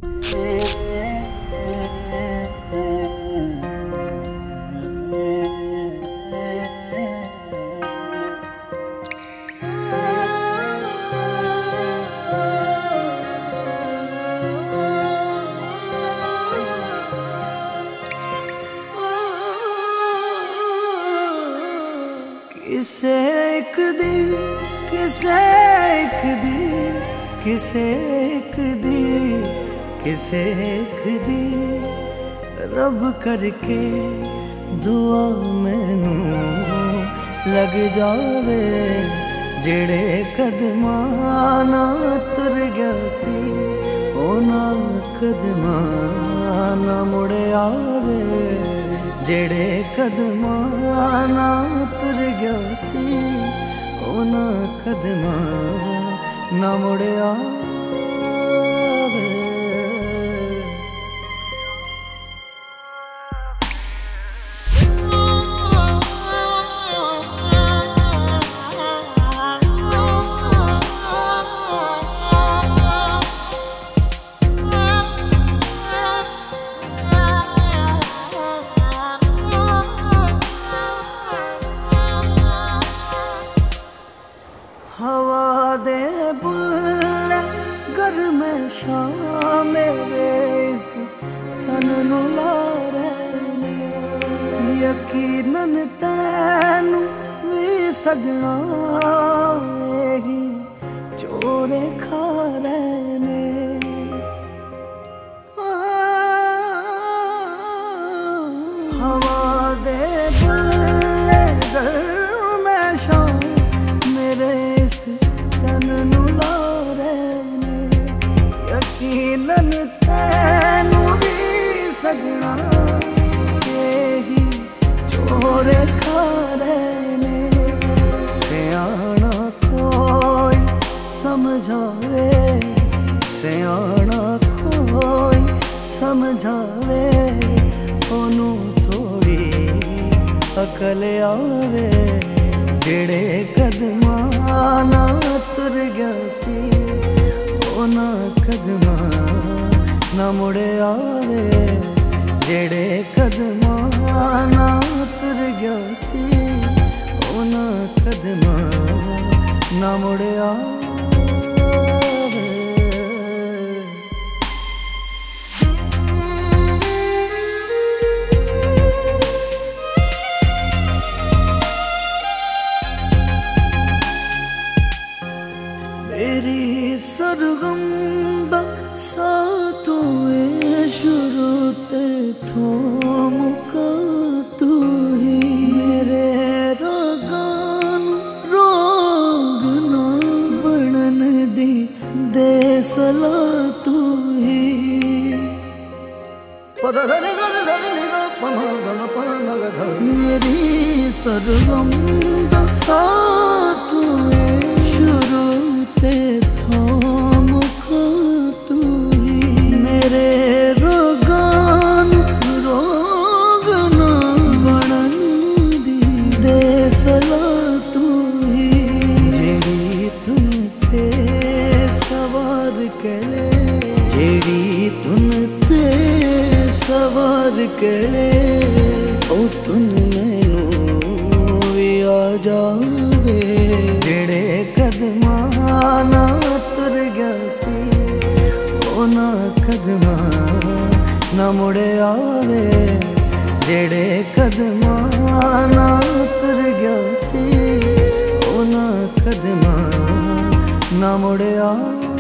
किसे एक दी, किसे एक दी, किसे एक दी, किसे एक दी, रब करके दुआ मैनू लग जावे। जेड़े कदमां नाल तुर गया सी उन्हां कदमां ना मुड़ आवे। जेड़े कदमां नाल तुर गया सी उन्हां कदमां ना मुड़ आवे। हवा दे बुल्ले गर्म शाम मेरे इस तन नू ला रहे। यकीनन तैनू भी सजना ही चोरे खा रहे। हवा दे बुल्ले गर्म शाम मेरे तनू ला रहे। यकीनन तैनू भी सजना ही चोरे खा रहे। सियाना कोई समझावे, सियाना कोई समझावे, ओनू थोड़ी अकल आवे। जेड़े कदमां नाल तुर गया सी उन्हां कदमां ना मुड़ आवे। जेड़े कदमां नाल तुर गया सी उन्हां कदमां ना मुड़ आवे। मेरी सरगम दा साथ हुए शुरू ते थोम का तू ही। मेरे रागां रोग ना बनन दी दे सला तू ही। मेरी सरगम दा साथ हुए शुरू ते थोम का तू ही। मेरे रोगां रोग ना बनन दी दे सला तू ही। जेड़ी तुन ते सवार कले, जेड़ी तुन ते सवार कले, ओ तुन मैनू भी आ जावे। जेड़े कदमां नाल तुर गया सी उन्हां कदमां ना मुड़ आवे। जेड़े कदमां नाल तुर गया सी उन्हां कदमां ना मुड़ आवे।